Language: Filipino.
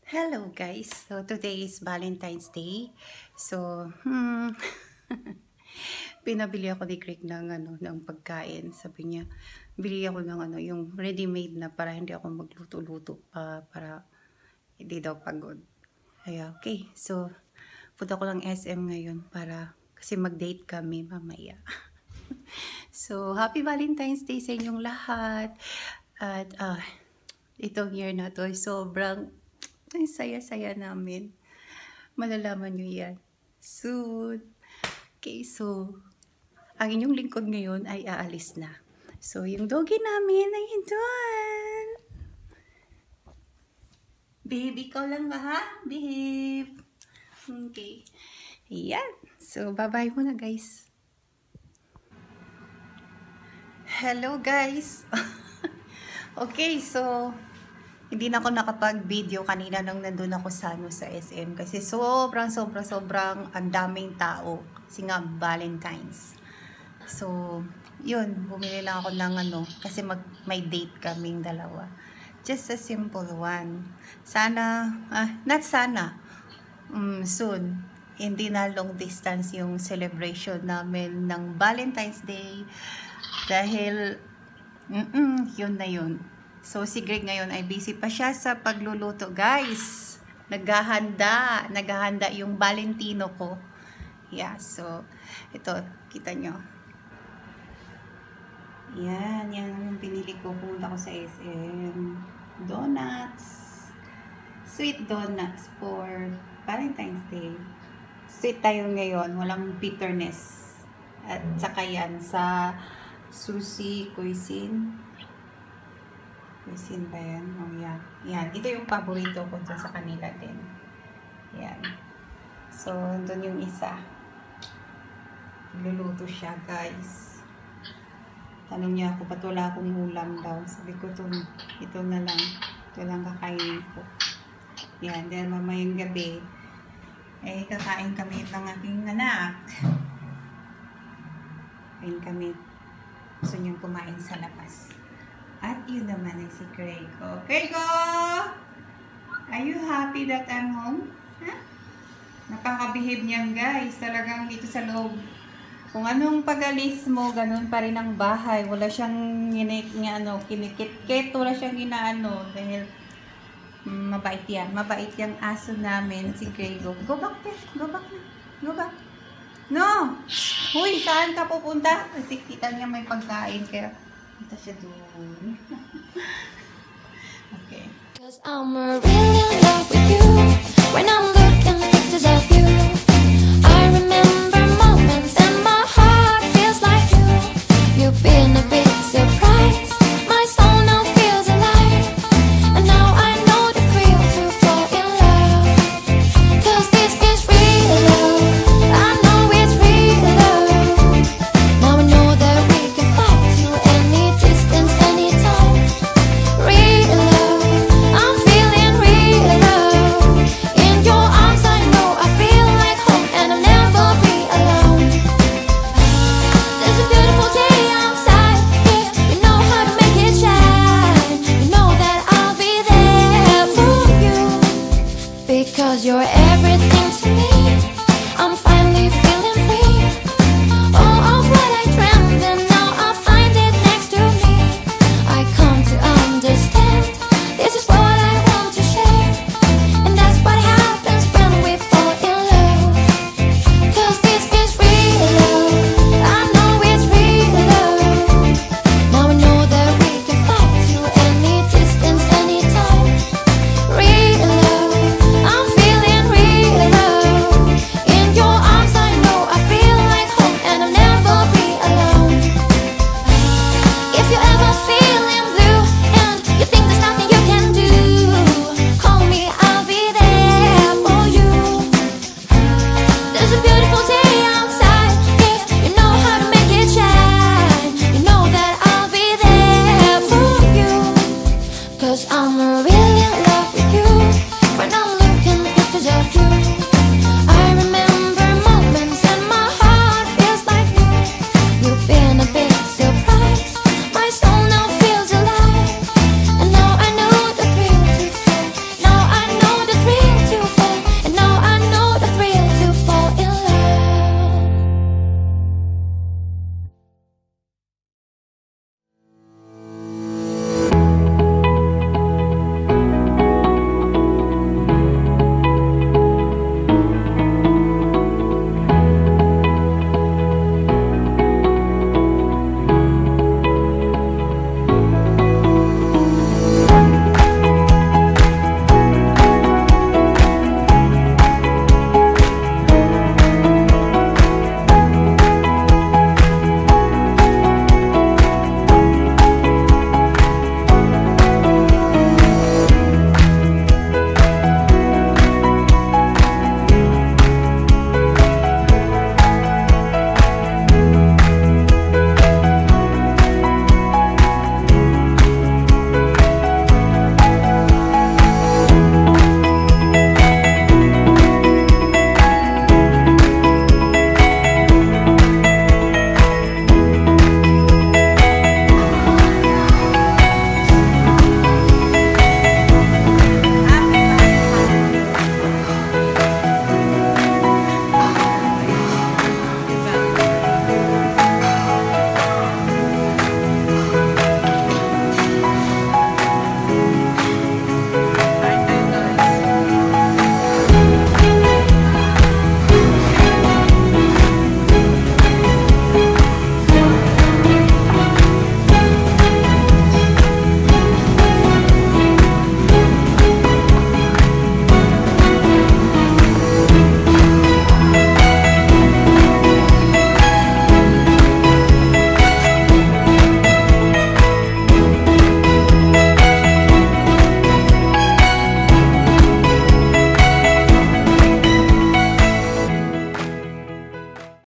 Hello guys, so today is Valentine's Day. So, pinabili ako ni Craig ng pagkain. Sabi niya, bili ako ng yung ready-made na para hindi ako magluto-luto pa, para hindi daw pagod. Ay, okay. So, punta ko lang SM ngayon para kasi mag-date kami mamaya. So, happy Valentine's Day sa inyong lahat. At itong year na to, sobrang ang saya-saya namin. Malalaman nyo yan soon. Okay, so ang inyong lingkod ngayon ay aalis na. So, yung doggy namin ay doon. Baby, ikaw lang ba ha? Babe. Okay. Ayan. So, bye-bye muna guys. Hello guys. Okay, so hindi na ako nakapag-video kanina nung nandun ako sa SM kasi sobrang ang daming tao kasi nga Valentines. So, yun, bumili lang ako ng kasi may date kaming dalawa. Just a simple one. Sana, not sana, soon, hindi na long distance yung celebration namin ng Valentine's Day dahil, yun na yun. So, si Greg ngayon ay busy pa siya sa pagluluto, guys. Naghahanda yung Valentino ko. Yeah, so, ito, kita nyo. Yan yung pinili ko. Punta ko sa SM. Donuts. Sweet donuts for Valentine's Day. Sweet tayo ngayon. Walang bitterness. At saka yan sa Sushi Cuisine. Cuisine ba yan? Oh, yeah. Yan. Ito yung paborito ko dun sa kanila din. Yan. So, dun yung isa. Luluto siya, guys. Tanong niya ako, ba't wala akong ulam daw? Sabi ko, ito na lang. Ito lang kakainin ko. Yan. Dahil mamayang gabi, kakain kami ng aking anak. Kain kami. Gusto niyong kumain sa labas. At yun naman ay si Craig. Craig! Are you happy that I'm home? Huh? Napakabihave niyan guys. Talagang dito sa loob. Kung anong pag-alis mo, ganun pa rin ang bahay. Wala siyang kinikit-kit. Wala siyang inaano. Dahil mabait yan. Mabait yung aso namin, si Craig. Go back there. Go back na. Go back. No! Huy, saan ka pupunta? Kasi kita niya may pagkain. Kaya punta siya doon. Okay. Cause I'm really in love with you. When I'm looking at pictures of you, I remember moments and my heart feels like you. You've been a big surprise. My soul now feels alive. And now I know the thrill to fall in love. Cause this is real love. I know it's real love. Now I know that we can fly to any distance, anytime. Real love, I'm feeling real love. In your arms I know I feel like home and I'll never be alone. There's a beautiful day outside, yeah, you know how to make it shine. You know that I'll be there for you. Because you're everything to me. I'm finally feeling free. All of what I dreamed and now I find it next to me. I come to understand this is what I want to share. And that's what happens when we fall in love. Cause this is real love. I know it's real love. Now I know that we can fly to any distance, anytime. Real love, I'm feeling real love. In your arms I know I feel like home and I'll never be alone. If you're ever feeling blue and you think there's nothing you can do, call me, I'll be there for you. There's a beautiful day outside, yeah, you know how to make it shine. You know that I'll be there for you. Cause I'm really in love with you. When I'm looking at pictures of you,